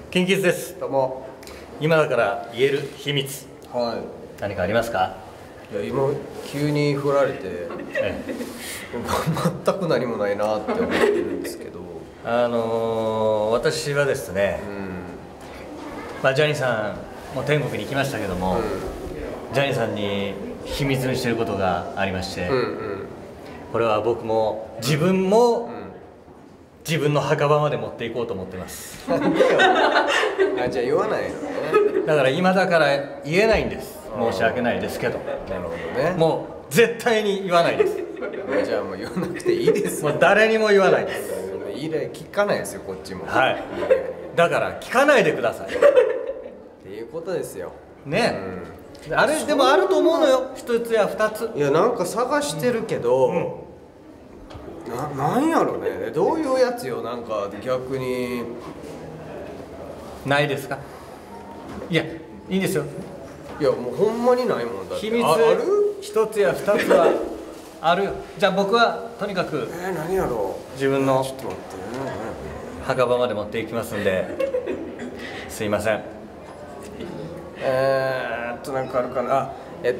近畿です。 どうも。 今だから言える秘密、 は何かありますか？ い。いや今急に振られて、全く何もないなって思ってるんですけど。 私はですね、ジャニーさんも天国に行きましたけども、ジャニーさんに秘密にしてることがありまして、これは僕も自分も、自分の墓場まで持っていこうと思ってます。 なんでよ。あ、じゃあ言わないのね。 だから今だから言えないんです。申し訳ないですけど。 なるほどね。 もう絶対に言わないです。 じゃあもう言わなくていいですよ。 もう誰にも言わないです。 いいね、聞かないですよこっちも。 はい。だから聞かないでください。 っていうことですよ。 ね。あれでもあると思うのよ。一つや二つ。 いやなんか探してるけど。なんやろね、どういうやつよ、なんか逆にないですか？いや、いいんですよ。 いやもうほんまにないもんだって。 秘密ある一つや二つはあるよ。じゃあ僕はとにかく何やろう、 自分のちょっと待って、 墓場まで持っていきますんで、すいません。 なんかあるかな。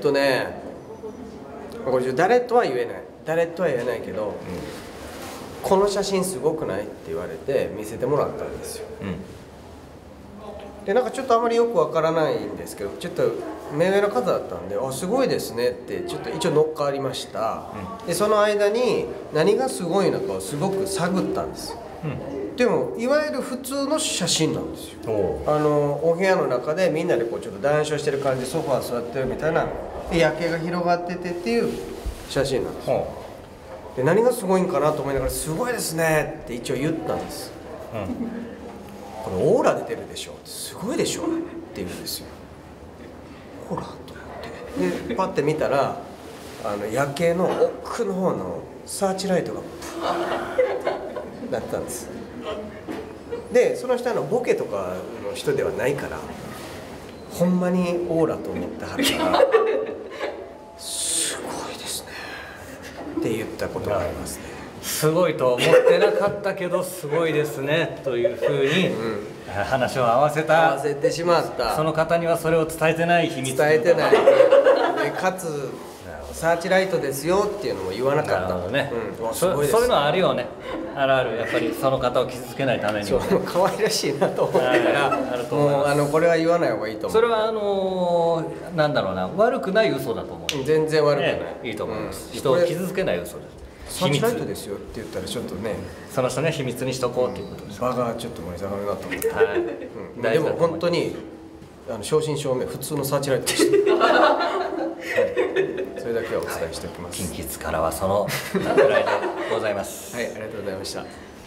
これ誰とは言えないけど、この写真すごくないって言われて見せてもらったんですよ。でなんかちょっとあまりよくわからないんですけど、ちょっと目上の方だったんで「あ、すごいですね」ってちょっと一応乗っかりました。でその間に何がすごいのかをすごく探ったんですよ。でもいわゆる普通の写真なんですよ。お部屋の中でみんなでこうちょっと談笑してる感じでソファー座ってるみたいな、で夜景が広がっててっていう写真なんですよ。で何がすごいんかなと思いながら「すごいですね」って一応言ったんです。これオーラ出てるでしょ、すごいでしょって言うんですよ。オーラと思って、でパッて見たら夜景の奥の方のサーチライトがプワーなってたんです。でその人ボケとかの人ではないからほんまにオーラと思ってはるからすごいですねって言ったことがありますね。 すごいと思ってなかったけどすごいですねというふうに話を合わせてしまった。 その方にはそれを伝えてない秘密。 伝えてない。でかつサーチライトですよっていうのも言わなかった。 なるほどね。そういうのはあるよね。あるある。やっぱりその方を傷つけないために。 そう可愛らしいなと思ってからもうこれは言わない方がいいと思う。 それはなんだろうな、悪くない嘘だと思う。 全然悪くない。 いいと思います。人を傷つけない嘘です。 サーチライトですよって言ったらちょっとね、 その人ね秘密にしとこうっていうことです。 場がちょっと盛り下がるなと思って。 はい。 でも本当に正真正銘普通のサーチライトでした。それだけはお伝えしておきます。 近畿からはそのぐらいでございます。 はい、ありがとうございました。